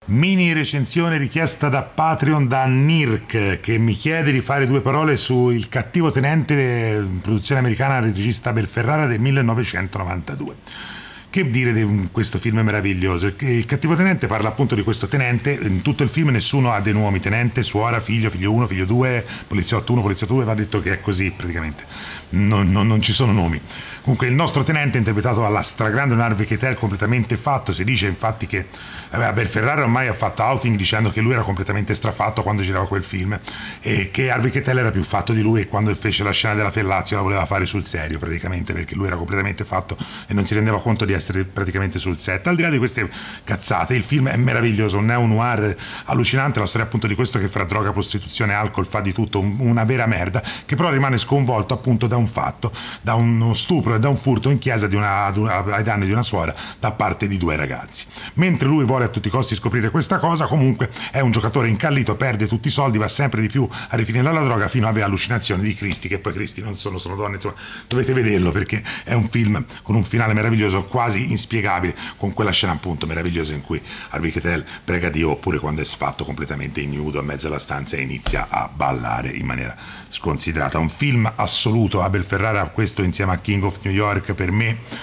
Mini recensione richiesta da Patreon da Nirk, che mi chiede di fare due parole su Il cattivo tenente, produzione americana del regista Abel Ferrara del 1992. Che dire di questo film meraviglioso? Il cattivo tenente parla appunto di questo tenente. In tutto il film nessuno ha dei nomi: tenente, suora, figlio 1, figlio 2, poliziotto 1, poliziotto 2. Va detto che è così praticamente, non ci sono nomi. Comunque il nostro tenente, interpretato dalla stragrande Harvey Keitel, completamente fatto. Si dice infatti che Abel Ferrara ormai ha fatto outing dicendo che lui era completamente strafatto quando girava quel film, e che Harvey Keitel era più fatto di lui, e quando fece la scena della fellazio la voleva fare sul serio praticamente, perché lui era completamente fatto e non si rendeva conto di essere praticamente sul set. Al di là di queste cazzate, il film è meraviglioso, un neo-noir allucinante, la storia appunto di questo che fra droga, prostituzione e alcol fa di tutto, una vera merda, che però rimane sconvolto appunto da un fatto, da uno stupro e da un furto in chiesa ai danni di una suora da parte di due ragazzi. Mentre lui vuole a tutti i costi scoprire questa cosa, comunque è un giocatore incallito, perde tutti i soldi, va sempre di più a rifinire alla droga, fino a avere allucinazioni di Cristi, che poi Cristi non sono donne, insomma dovete vederlo perché è un film con un finale meraviglioso, quasi inspiegabile, con quella scena appunto meravigliosa in cui Harvey Keitel prega Dio, oppure quando è sfatto completamente ignudo a mezzo alla stanza e inizia a ballare in maniera sconsiderata. Un film assoluto. Abel Ferrara, questo insieme a King of New York, per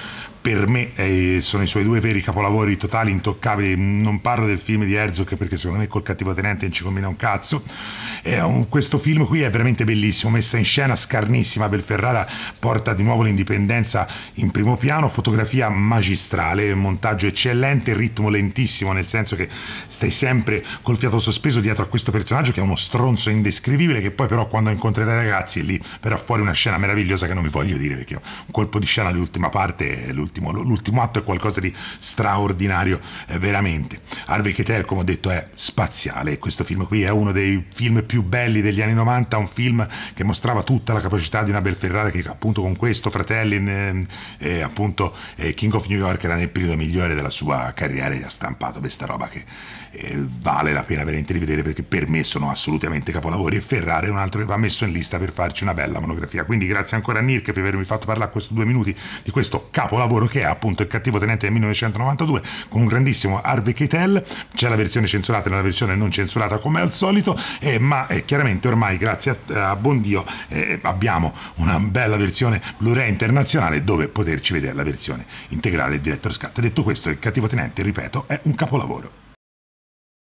me sono i suoi due veri capolavori totali, intoccabili. Non parlo del film di Herzog perché secondo me col cattivo tenente non ci combina un cazzo. Questo film qui è veramente bellissimo, messa in scena scarnissima. Abel Ferrara porta di nuovo l'indipendenza in primo piano, fotografia magistrale, montaggio eccellente, ritmo lentissimo, nel senso che stai sempre col fiato sospeso dietro a questo personaggio che è uno stronzo indescrivibile, che poi però quando incontrerà i ragazzi lì verrà fuori una scena meravigliosa che non vi voglio dire perché è un colpo di scena all'ultima parte, l'ultimo atto è qualcosa di straordinario, veramente. Harvey Keitel, come ho detto, è spaziale, e questo film qui è uno dei film più belli degli anni 90, un film che mostrava tutta la capacità di una Abel Ferrara, che appunto con questo, Fratelli e appunto King of New York era nel periodo migliore della sua carriera, e ha stampato questa roba che vale la pena veramente di vedere, perché per me sono assolutamente capolavori, e Ferrara è un altro che va messo in lista per farci una bella monografia. Quindi grazie ancora a Nirk per avermi fatto parlare questo 2 minuti di questo capolavoro che è appunto Il cattivo tenente del 1992, con un grandissimo Harvey Keitel. C'è la versione censurata e la versione non censurata come al solito, ma chiaramente ormai grazie a buon Dio abbiamo una bella versione Blu-ray internazionale dove poterci vedere la versione integrale Director's Cut. Detto questo, Il cattivo tenente, ripeto, è un capolavoro.